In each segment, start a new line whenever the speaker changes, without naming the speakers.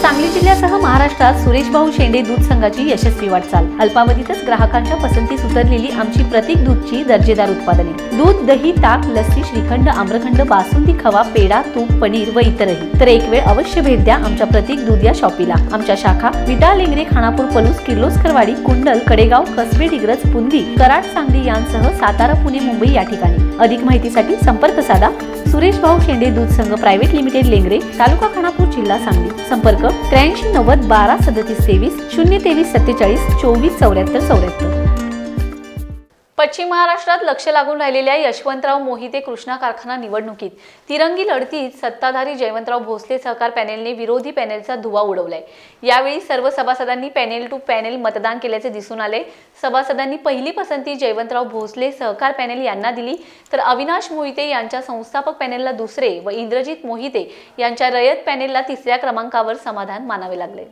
सांगली जिल्ह्यासह महाराष्ट्रात सुरेश भाऊ शेंडे दूध संघाची यशस्वी वाटचाल। अल्पावधीतच ग्राहकांच्या पसंतीस उतरलेली आमची प्रतीक दूधची दर्जेदार उत्पादने, दूध, दही, ताक, लस्सी, श्रीखंड, आम्रखंड, बासुंदी, खवा, पेढा, तूप, पनीर व इतरही। तर एक वेळ अवश्य भेट द्या आमच्या प्रतीक दूध या शॉपीला। आमच्या शाखा विटा, लेंगरे, खानापूर, पलूस, किर्लोस्करवाडी, कुंडल, कडेगाव, कसबे, डिग्रज, पुंदी, कराड, सांगली यांसह सातारा, पुणे, मुंबई या ठिकाणी। अधिक माहितीसाठी संपर्क साधा। सुरेश भाऊ शेंडे दूध संघ प्रायव्हेट लिमिटेड, लेंगरे, तालुका खानापूर, जिल्हा सांगली। संपर्क 83 90 12 37 23 023 47 24 74 74। पश्चिम महाराष्ट्रात लक्ष लागून राहिलेल्या यशवंतराव मोहिते कृष्णा कारखाना निवडणुकीत तिरंगी लढतीत सत्ताधारी जयवंतराव भोसले सहकार पॅनेलने विरोधी पॅनेलचा धुव्वा उडवलाय। यावेळी सर्व सभासदांनी पॅनेल टू पॅनेल मतदान केल्याचे दिसून आले। सभासदांनी पहिली पसंती जयवंतराव भोसले सहकार पॅनेल यांना दिली, तर अविनाश मोहिते यांच्या संस्थापक पॅनेलला दुसरे व इंद्रजित मोहिते यांच्या रयत पॅनेलला तिसऱ्या क्रमांकावर समाधान मानावे लागले।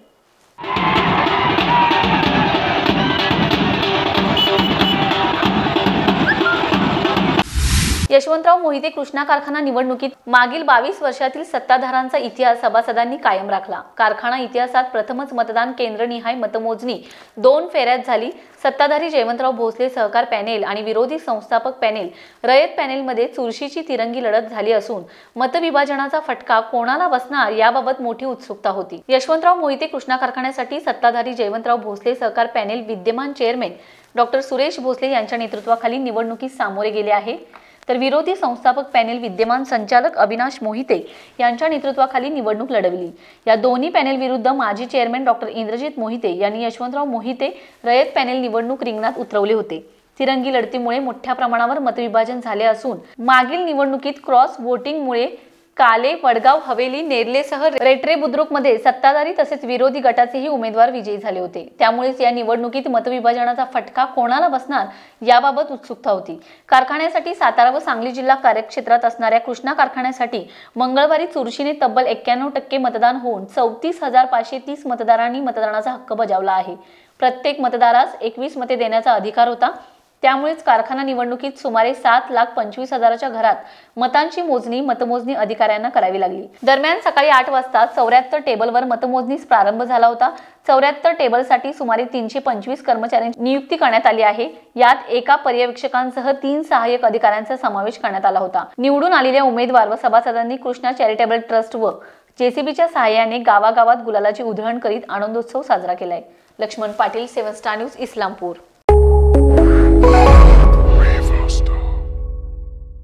यशवंतराव मोहिते कृष्णा कारखाना निवडणुकीत मागील 22 वर्षातील सत्ताधारांचा इतिहास सभासदांनी कायम राखला। कारखाना इतिहासात प्रथमच मतदान केंद्रनिहाय मतमोजणी 2 फेऱ्यात झाली। सत्ताधारी जयवंतराव भोसले सहकार पॅनेल आणि विरोधी संस्थापक पॅनेल रयत पॅनेलमध्ये चुरशीची तिरंगी लढत झाली असून मतविभाजनाचा फटका कोणाला बसणार याबाबत मोठी उत्सुकता होती। यशवंतराव मोहिते कृष्णा कारखान्यासाठी सत्ताधारी जयवंतराव भोसले सहकार पॅनेल विद्यमान चेअरमॅन डॉक्टर सुरेश भोसले यांच्या नेतृत्वाखाली निवडणुकीत सामोरे गेले आहे, तर विरोधी संस्थापक पॅनेल विद्यमान संचालक अविनाश मोहिते यांच्या नेतृत्वाखाली निवडणूक लढवली। या दोन्ही पॅनेल विरुद्ध माजी चेअरमॅन डॉक्टर इंद्रजित मोहिते यांनी यशवंतराव मोहिते रयत पॅनेल निवडणूक रिंगणात उतरवले होते। तिरंगी लढतीमुळे मोठ्या प्रमाणावर मतविभाजन झाले असून मागील निवडणुकीत क्रॉस वोटिंगमुळे काले, वडगाव, हवेली, नेरलेसह रेट्रे बुद्रुकमध्ये सत्ताधारी तसेच विरोधी गटाचेही उमेदवार विजयी झाले होते। त्यामुळेच या निवडणुकीत मतविभाजनाचा फटका कोणाला बसणार याबाबत उत्सुकता होती। कारखान्यासाठी सातारा व सांगली जिल्हा कार्यक्षेत्रात असणाऱ्या कृष्णा कारखान्यासाठी मंगळवारी चुरशीने तब्बल 91% मतदान होऊन 34,530 मतदारांनी मतदानाचा हक्क बजावला आहे। प्रत्येक मतदारास 21 मते देण्याचा अधिकार होता। त्यामुळेच कारखाना निवडणुकीत सुमारे 7,25,000च्या घरात मतांची मतमोजणी अधिकाऱ्यांना करावी लागली। दरम्यान सकाळी 8 वाजता 74 टेबलवर मतमोजणीस प्रारंभ झाला होता। 74 टेबलसाठी सुमारे 325 कर्मचाऱ्यांची नियुक्ती करण्यात आली आहे। यात एका पर्यवेक्षकांसह 3 सहाय्यक अधिकाऱ्यांचा समावेश करण्यात आला होता। निवडून आलेल्या उमेदवार व सभासदांनी कृष्णा चॅरिटेबल ट्रस्ट व जेसीबीच्या सहाय्याने गावागावात गुलालाची उधळण करीत आनंदोत्सव साजरा केलाय। Laxman Patil, 7 star news, Islampur.